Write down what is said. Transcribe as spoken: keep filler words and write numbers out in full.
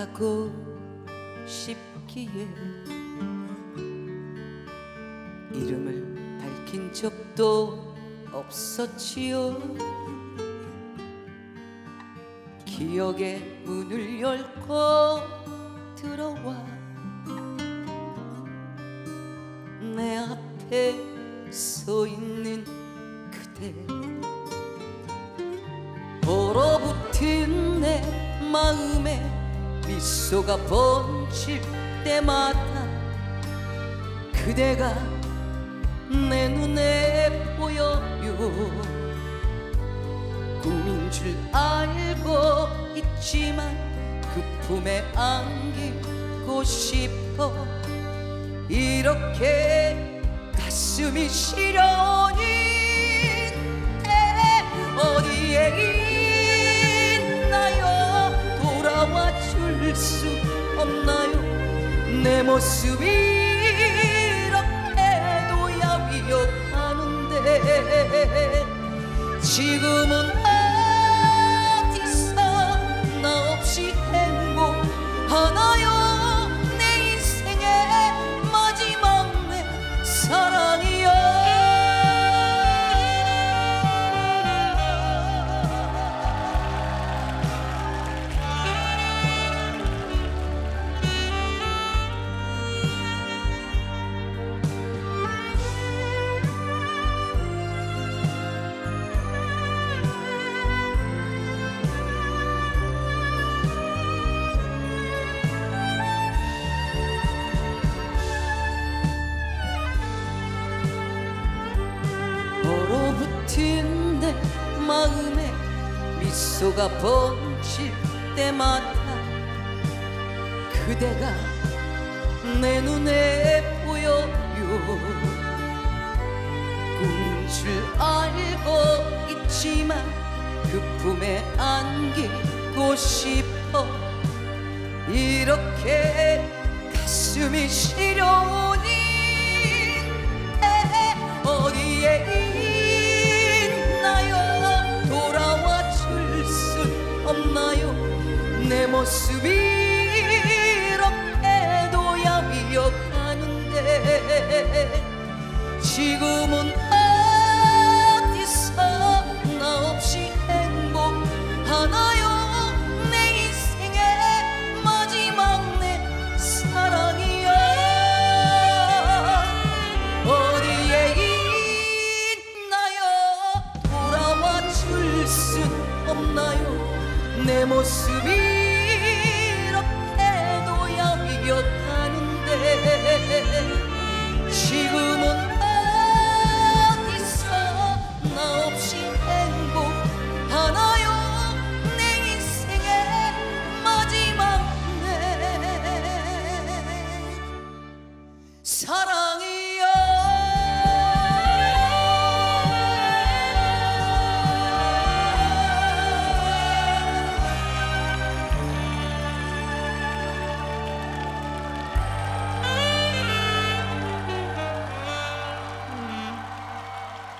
가고 싶기에 이름을 밝힌 적도 없었지요. 기억의 문을 열고 들어와 내 앞에 서 있는 그대, 얼어붙은 내 마음에 미소가 번질 때마다 그대가 내 눈에 보여요. 꿈인 줄 알고 있지만 그 품에 안기고 싶어. 이렇게 가슴이 시려오니 어디에 있나요? 돌아와 줄 수 없나요? 내 모습이 이렇게도 야위어가는데 지금은 어디서 나 없이 행복하나요? 내 인생의 마지막 내 사랑이여. 얼어붙은 내 마음에 미소가 번질 때마다 그대가 내 눈에 보여요. 꿈인 줄 알고 있지만 그 품에 안기고 싶어. 이렇게 가슴이 시려오니 어디에 있나요? 돌아와 줄 순 없나요? 내 모습이 이렇게도 야위어가는데 지금은 어디서 나 없이 행복하나요? 내 인생의 마지막 내 사랑이여. 어디에 줄 순 없나요? 내 모습이